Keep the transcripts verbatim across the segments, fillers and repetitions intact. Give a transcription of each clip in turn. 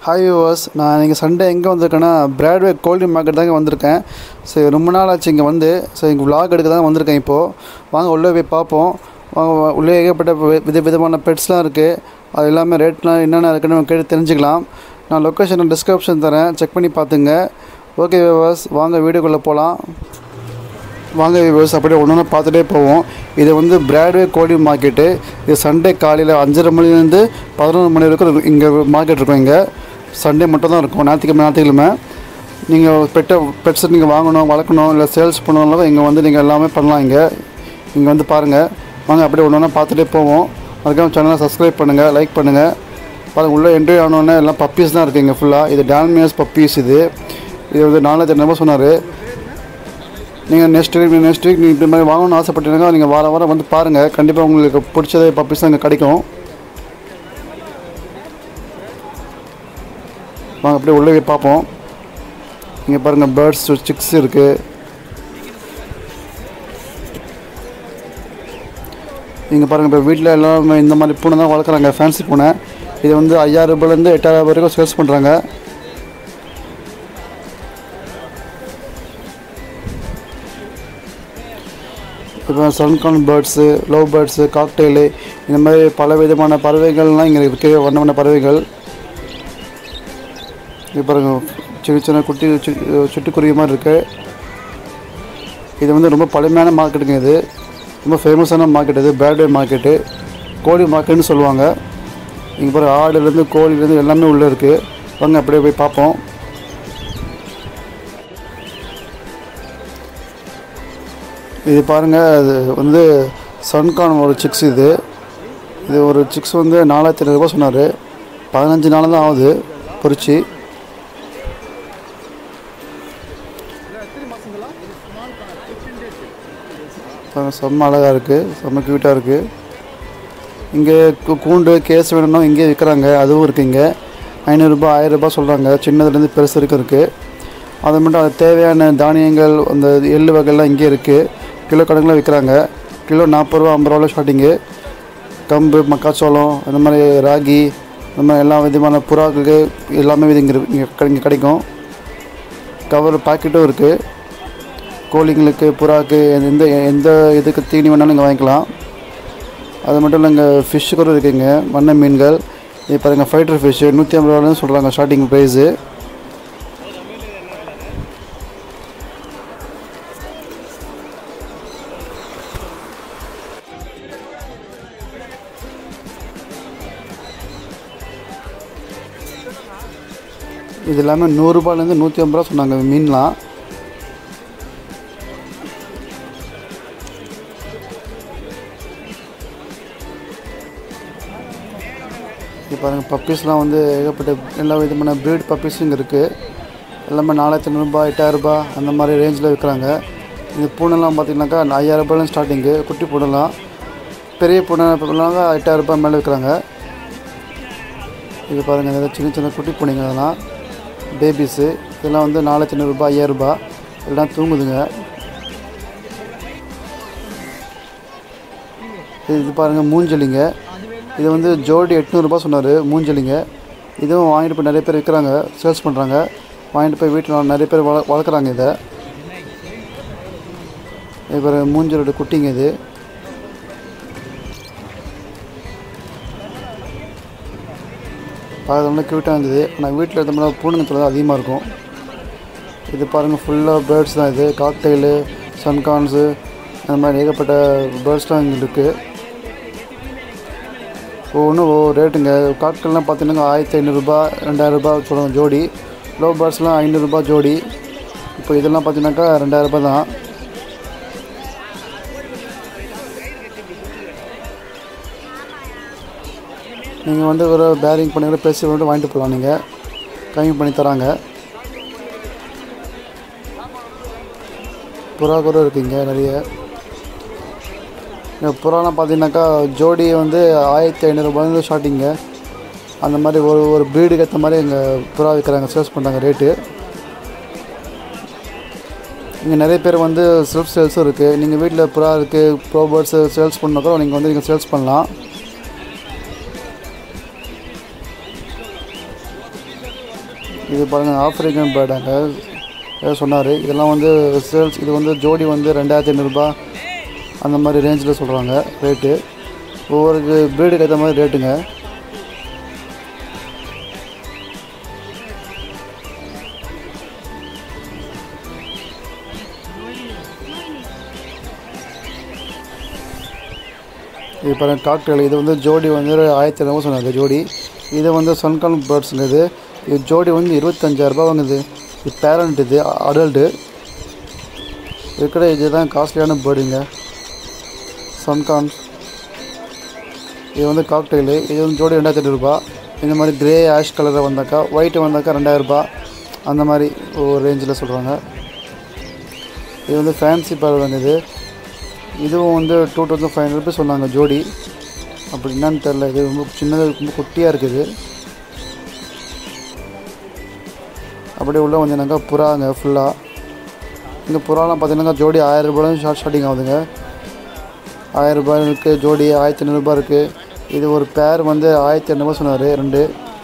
Hi viewers, நான் இன்றைக்கி Sunday எங்கே வந்திருக்கேன்னா பிராட்வே கோல்டி மார்க்கெட் தாங்க வந்திருக்கேன். சரி, ரொம்ப நாள் ஆச்சு இங்கே வந்து. ஸோ இங்கே விலாக் எடுக்க தான் வந்திருக்கேன். இப்போது வாங்க உள்ளே போய் பார்ப்போம். வாங்க, உள்ளே ஏகப்பட்ட வித விதமான பெட்ஸ்லாம் இருக்குது. அது எல்லாமே ரேட்லாம் என்னென்ன இருக்குன்னு கேட்டு தெரிஞ்சுக்கலாம். நான் லொக்கேஷன் டிஸ்கிரிப்ஷன் தரேன், செக் பண்ணி பார்த்துங்க. ஓகே வியூவர்ஸ், வாங்க வீடியோக்குள்ளே போகலாம். வாங்க வியூவர்ஸ், அப்படியே ஒன்று ஒன்று பார்த்துட்டே போவோம். இது வந்து பிராட்வே கோல்டி மார்க்கெட்டு. இது சண்டே காலையில் அஞ்சரை மணிலேருந்து பதினொன்று மணி வரைக்கும் இங்கே மார்க்கெட் இருக்கும். இங்கே சண்டே மட்டும் தான் இருக்கும், ஞாயிற்றுக்கிழமை ஞாயிற்றுக்கிழமை. நீங்கள் பெட்டை பெட்ஸை நீங்கள் வாங்கணும், வளர்க்கணும், இல்லை சேல்ஸ் பண்ணணும், இங்கே வந்து நீங்கள் எல்லாமே பண்ணலாம். இங்கே இங்கே வந்து பாருங்கள். வாங்க அப்படியே ஒன்று ஒன்றா பார்த்துட்டே போவோம். அதுக்காக சேனலை சப்ஸ்கிரைப் பண்ணுங்கள், லைக் பண்ணுங்கள். பாருங்கள், உள்ளே என்ட்ரி ஆனோடனே எல்லாம் பப்பீஸ் தான் இருக்குது இங்கே ஃபுல்லாக. இது டால்மியாஸ் பப்பீஸ். இது இது வந்து நாலாயிரத்தி ஐநூறுபா சொன்னார். நீங்கள் நெக்ஸ்ட் வீக் நெக்ஸ்ட் வீக் நீங்கள் இப்படி மாதிரி வாங்கணும்னு ஆசைப்பட்டீங்கன்னா நீங்கள் வார வாரம் வந்து பாருங்கள். கண்டிப்பாக உங்களுக்கு பிடிச்சதே பப்பீஸ் தான் இங்கே கிடைக்கும். வாங்க அப்படியே உள்ளே போய் பார்ப்போம். இங்கே பாருங்கள், பேர்ட்ஸ் சிக்ஸ் இருக்குது. இங்கே பாருங்கள், இப்போ வீட்டில் எல்லாமே இந்த மாதிரி பூனை தான் வளர்க்குறாங்க, ஃபேன்சி பூனை. இது வந்து ஐயாயிரம் ரூபாயிலேருந்து எட்டாயிரம் வரைக்கும் சேல்ஸ் பண்ணுறாங்க. இப்போ sun conure birds, love birds, cockatiel, இந்த மாதிரி பல விதமான பறவைகள்லாம் இங்கே இருக்குது. வண்ண வண்ண பறவைகள். இது பாருங்கள், சின்ன சின்ன குட்டி சிட்டுக்குருவி மாதிரி இருக்குது. இது வந்து ரொம்ப பழமையான மார்க்கெட்டுங்க. இது ரொம்ப ஃபேமஸான மார்க்கெட். இது பிராட்வே மார்க்கெட்டு, கோழி மார்க்கெட்டுன்னு சொல்லுவாங்க. இங்கே பாருங்கள், ஆடுலேருந்து கோழிலேருந்து எல்லாமே உள்ளே இருக்குது. வாங்க அப்படியே போய் பார்ப்போம். இது பாருங்கள், அது வந்து சன்கார்ன் ஒரு சிக்ஸ். இது இது ஒரு சிக்ஸ் வந்து நாலாயிரத்தி ஐநூறுபா சொன்னார். பதினஞ்சு நாள் தான் ஆகுது பொறிச்சு. செம்ம அழகாக இருக்குது, செம்ம க்யூட்டாக இருக்குது. இங்கே கூண்டு கேஸ் வேணும்னா இங்கே விற்கிறாங்க, அதுவும் இருக்குது. இங்கே ஐநூறுரூபா ஆயிரரூபா சொல்கிறாங்க. சின்னதுலேருந்து பெருசு வரைக்கும் இருக்குது. அது மட்டும் அது தேவையான தானியங்கள், அந்த எள்ளு வகைலாம் இங்கே இருக்குது. கிலோ கணக்கில் விற்கிறாங்க. கிலோ நாற்பது ரூபா ஐம்பது ரூபாவில் ஸ்டார்டிங்கு. கம்பு, மக்காச்சோளம், அந்த மாதிரி ராகி, இந்த மாதிரி எல்லா விதமான புறாக்களுக்கு எல்லாமே இது இங்கே இங்கே இங்கே கிடைக்கும். கவர் பாக்கெட்டும் இருக்குது. கோழிங்களுக்கு, புறாக்கு, எந்த எந்த இதுக்கு தீனி வேணாலும் இங்கே வாங்கிக்கலாம். அது மட்டும் இல்லை, இங்கே ஃபிஷ்ஷு கூட இருக்குங்க, வண்ண மீன்கள். இது பாருங்கள், ஃபைட்டர் ஃபிஷ்ஷு நூற்றி ஐம்பது ரூபான்னு சொல்கிறாங்க ஸ்டார்டிங் ப்ரைஸு. இது எல்லாமே நூறுரூபாலேருந்து நூற்றி ஐம்பது ரூபா சொன்னாங்க மீன்லாம். இது பாருங்கள், பப்பீஸ்லாம் வந்து ஏகப்பட்ட எல்லா விதமான ப்ரீட் பப்பீஸும் இங்கே இருக்குது. எல்லாமே நாலாயிரத்தி ஐநூறுபா எட்டாயிரரூபா அந்த மாதிரி ரேஞ்சில் விற்கிறாங்க. இந்த பூனைலாம் பார்த்திங்கனாக்கா ஐயாயிரம் ரூபாயிலும் ஸ்டார்டிங்கு. குட்டி பூனைலாம், பெரிய பூனைலாம் எட்டாயிரரூபா மேலே விற்கிறாங்க. இது பாருங்கள், ஏதாவது சின்ன சின்ன குட்டி பூனைங்க, அதெல்லாம் பேபிஸு. இதெல்லாம் வந்து நாலாயிரத்தி ஐநூறுரூபா ஐயாயிரரூபா எல்லாம் தூங்குதுங்க. இது பாருங்கள், மூஞ்சலிங்க. இது வந்து ஜோடி எட்நூறுபா சொன்னார் மூஞ்சலிங்க. இதுவும் வாங்கிட்டு போய் நிறைய பேர் விற்கிறாங்க, சேல்ஸ் பண்ணுறாங்க. வாங்கிட்டு போய் வீட்டில் நிறைய பேர் வள வளர்க்குறாங்க இதை. இது பாருங்கள், மூஞ்சலோட குட்டிங்க. இது பார்க்கறதுனால க்யூட்டாக இருந்தது. ஆனால் வீட்டில் இருந்த மாதிரி பூனைங்க தொலை அதிகமாக இருக்கும். இது பாருங்கள், ஃபுல்லாக பேர்ட்ஸ் தான். இது காக்டெயிலு, சன்கார்ன்ஸு, அந்த மாதிரி ஏகப்பட்ட பேர்ட்ஸ்லாம் இங்கே இருக்குது. ஒவ்வொன்றும் ஒவ்வொரு ரேட்டுங்க. காக்டெயிலாம் பார்த்தீங்கன்னா ஆயிரத்தி ஐநூறுரூபா ரெண்டாயிரரூபா சொல்லுவாங்க ஜோடி. லோ பேர்ட்ஸ்லாம் ஐநூறுரூபா ஜோடி. இப்போ இதெல்லாம் பார்த்தீங்கன்னாக்கா ரெண்டாயிரரூபா தான். நீங்கள் வந்து ஒரு பேரிங் பண்ணி கூட பேசி வந்து வாங்கிட்டு போகலாம். நீங்கள் கம்மி பண்ணி தராங்க. புறா கூட இருக்குங்க நிறைய. இந்த புறாலாம் பார்த்தீங்கன்னாக்கா ஜோடி வந்து ஆயிரத்தி ஐநூறுரூபாயிருந்து ஸ்டார்டிங்க. அந்த மாதிரி ஒரு ஒரு ப்ரீடுக்கு ஏற்ற மாதிரி இங்கே புறா விற்கிறாங்க, சேல்ஸ் பண்ணுறாங்க ரேட்டு. இங்கே நிறைய பேர் வந்து செல்ஃப் சேல்ஸும் இருக்குது. நீங்கள் வீட்டில் புறா இருக்குது, ப்ரோ பேர்ட்ஸு சேல்ஸ் பண்ணாக்கோ நீங்கள் வந்து நீங்கள் சேல்ஸ் பண்ணலாம். இது பாருங்கள் ஆஃப்ரிக்கன் பேர்டாங்க ஏதோ சொன்னார். இதெல்லாம் வந்து சேல்ஸ் இது வந்து ஜோடி வந்து ரெண்டாயிரத்தி ஐநூறுரூபா அந்த மாதிரி ரேஞ்சில் சொல்கிறாங்க ரேட்டு. ஒவ்வொரு ப்ரீடுக்கு ஏற்ற மாதிரி ரேட்டுங்க. இது பாருங்கள் காக்டெயில். இது வந்து ஜோடி வந்து ஆயிரத்தி ஐநூறுபா சொன்னாங்க ஜோடி. இது வந்து சன்கான் பேர்ட்ஸுங்க. இது இது ஜோடி வந்து இருபத்தஞ்சாயிரரூபா வாங்குது. இது பேரண்ட், இது அடல்ட்டு இருக்கிற. இதுதான் காஸ்ட்லியான பேர்டுங்க சன்கான். இது வந்து காக்டெயிலு. இது வந்து ஜோடி ரெண்டாயிரத்தி ஐநூறுரூபா. இந்த மாதிரி க்ரே ஆஷ் கலரில் வந்தாக்கா, ஒயிட்டு வந்தாக்கா ரெண்டாயிரரூபா அந்த மாதிரி ஒரு ரேஞ்சில் சொல்கிறாங்க. இது வந்து ஃபேன்சி பேர்டு வாங்குது. இதுவும் வந்து two thousand five hundred rupees சொன்னாங்க ஜோடி. அப்படி என்னன்னு தெரில. இது ரொம்ப சின்னது, ரொம்ப குட்டியாக இருக்குது. அப்படியே உள்ளே வந்தீங்கன்னாக்கா புறாங்க ஃபுல்லாக. இங்கே புறாலாம் பார்த்தீங்கன்னாக்கா ஜோடி ஆயிரம் ரூபாயும் ஷார்ட் ஸ்டார்டிங் ஆகுதுங்க. ஆயிரம் ரூபாய் இருக்குது ஜோடி, ஆயிரத்தி ஐநூறுரூபா இருக்குது. இது ஒரு பேர் வந்து ஆயிரத்தி இரநூறுபா சொன்னார். ரெண்டு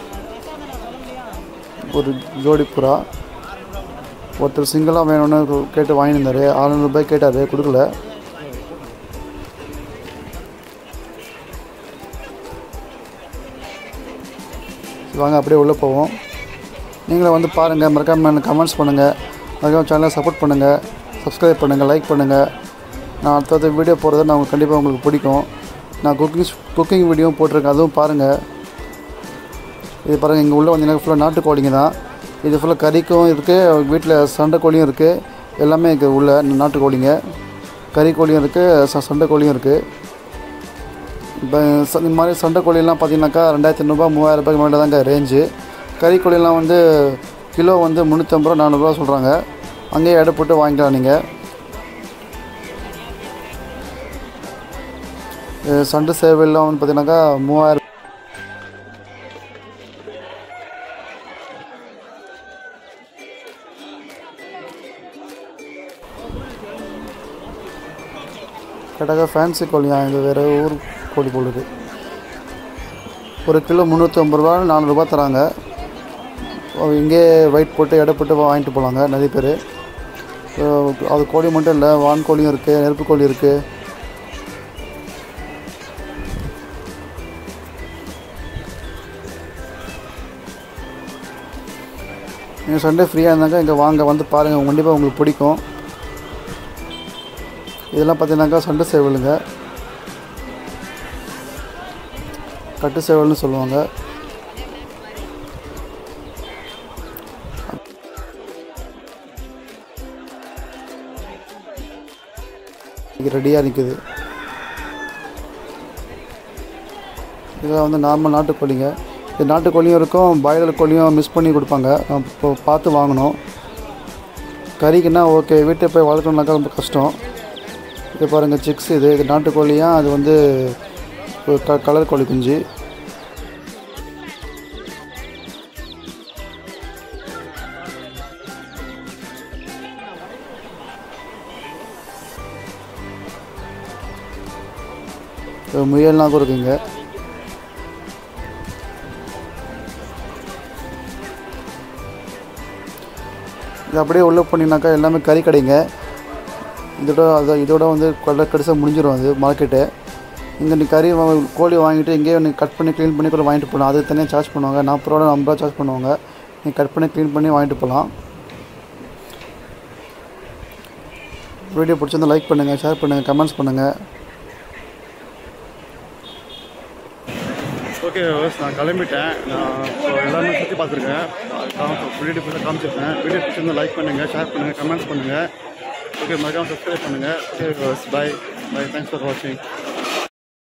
ஒரு ஜோடி புறா. ஒருத்தர் சிங்கிளாக வேணும்னு கேட்டு வாங்கியிருந்தார். ஆறுநூறுபாய் கேட்டார், கொடுக்கல. வாங்க அப்படியே உள்ளே போவோம். நீங்களும் வந்து பாருங்கள். மறக்காம கமெண்ட்ஸ் பண்ணுங்கள். மறக்காம சேனலை சப்போர்ட் பண்ணுங்கள். சப்ஸ்கிரைப் பண்ணுங்கள், லைக் பண்ணுங்கள். நான் அடுத்தடுத்த வீடியோ போடுறது நான் உங்களுக்கு கண்டிப்பாக உங்களுக்கு பிடிக்கும். நான் குக்கிங் குக்கிங் வீடியோவும் போட்டிருக்கேன், அதுவும் பாருங்கள். இது பாருங்கள். இங்கே உள்ளே வந்தீங்கன்னா ஃபுல்லாக நாட்டுக்கோழிங்க தான். இது ஃபுல்லாக கறிக்கும் இருக்குது, வீட்டில் சண்டை கோழியும் இருக்குது. எல்லாமே இருக்குது உள்ள நாட்டுக்கோழிங்க. கறி கோழியும் இருக்குது, ச சண்டை கோழியும் இருக்குது. இப்போ இந்த மாதிரி சண்டை கோழியெல்லாம் பார்த்தீங்கன்னாக்கா ரெண்டாயிரத்தி ஐநூறுபா மூவாயிரம் ரூபாய்க்கு மேலே தாங்க ரேஞ்சு. கறி கோழியெல்லாம் வந்து கிலோ வந்து முந்நூற்றம்பது ரூபா நானூறுரூவா சொல்கிறாங்க. அங்கேயே எடை போட்டு வாங்கிக்கலாம் நீங்கள். சண்டை சேவையெல்லாம் வந்து பார்த்தீங்கன்னாக்கா மூவாயிரம் கேட்டாக்கா ஃபேன்சி கோழியா, இது வேறு ஊர் கோழி போடுது. ஒரு கிலோ முந்நூற்றி ஐம்பது ரூபா நானூறுரூபா தராங்க. இங்கே வெயிட் போட்டு எடை போட்டு வாங்கிட்டு போகலாங்க நிறைய பேர். அது கோழி மட்டும் இல்லை, வான் கோழியும் இருக்குது, நெருப்பு கோழி இருக்குது. நீங்கள் சண்டே ஃப்ரீயாக இருந்தாக்கா இங்கே வாங்க, வந்து பாருங்கள். கண்டிப்பாக உங்களுக்கு பிடிக்கும். இதெல்லாம் பார்த்தீங்கன்னாக்கா சண்டை சேவலுங்க, கட்டு சேவல்னு சொல்லுவாங்க. ரெடியாக நிற்குது. இதெல்லாம் வந்து நார்மல் நாட்டுக்கோழிங்க. இது நாட்டுக்கோழியும் இருக்கும், பாய்லர் கோழியும் மிக்ஸ் பண்ணி கொடுப்பாங்க. இப்போ பார்த்து வாங்கணும். கறிக்குன்னா ஓகே, வீட்டை போய் வளர்க்கணுன்னாக்கா ரொம்ப கஷ்டம். இது பாருங்கள் சிக்ஸ். இது இது நாட்டுக்கோழியாக, அது வந்து க கலர் கோழி குஞ்சு. முயல்லாம் கூட இருக்குங்க. இது அப்படியே உள்ளே போனீங்கன்னாக்கா எல்லாமே கறி கடைங்க. இதோட அதை இதோட வந்து கொள்ள கடைசியாக முடிஞ்சிடும் அது மார்க்கெட்டு. இங்கே நீ கறி கோழி வாங்கிட்டு இங்கேயே நீ கட் பண்ணி க்ளீன் பண்ணி கூட வாங்கிட்டு போகலாம். அது தனியாக சார்ஜ் பண்ணுவாங்க. நாற்பது ரூபா ஐம்பது ரூபா சார்ஜ் பண்ணுவாங்க. நீ கட் பண்ணி க்ளீன் பண்ணி வாங்கிட்டு போகலாம். வீடியோ பிடிச்சிருந்தா லைக் பண்ணுங்கள், ஷேர் பண்ணுங்கள், கமெண்ட்ஸ் பண்ணுங்கள். ஓகே, நான் கிளம்பிட்டேன். நான் இப்போ எல்லாமே சுற்றி பார்த்துருக்கேன். வீடியோ ஃபுல்லாக காமிச்சிருக்கேன். வீடியோ பிடிச்சிருந்தா லைக் பண்ணுங்கள், ஷேர் பண்ணுங்கள், கமெண்ட்ஸ் பண்ணுங்கள். ஓகே, மறக்காம சப்ஸ்கிரைப் பண்ணுங்கள். Okay, bye bye. Thanks for வாட்சிங்.